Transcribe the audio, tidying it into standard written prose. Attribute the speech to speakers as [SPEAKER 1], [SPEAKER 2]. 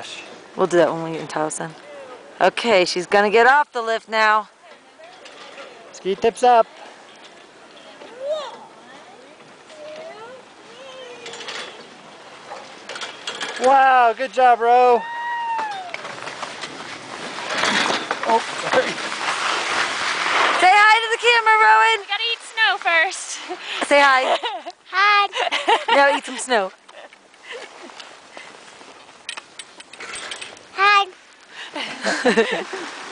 [SPEAKER 1] gosh.
[SPEAKER 2] We'll do that when we get in Towson. Okay, she's gonna get off the lift now.
[SPEAKER 1] Ski tips up. Wow, good job, Ro. Oh, sorry.
[SPEAKER 2] Say hi to the camera, Rowyn.
[SPEAKER 3] We gotta eat snow first.
[SPEAKER 2] Say hi.
[SPEAKER 3] Hi.
[SPEAKER 2] Now eat some snow.
[SPEAKER 3] Hi.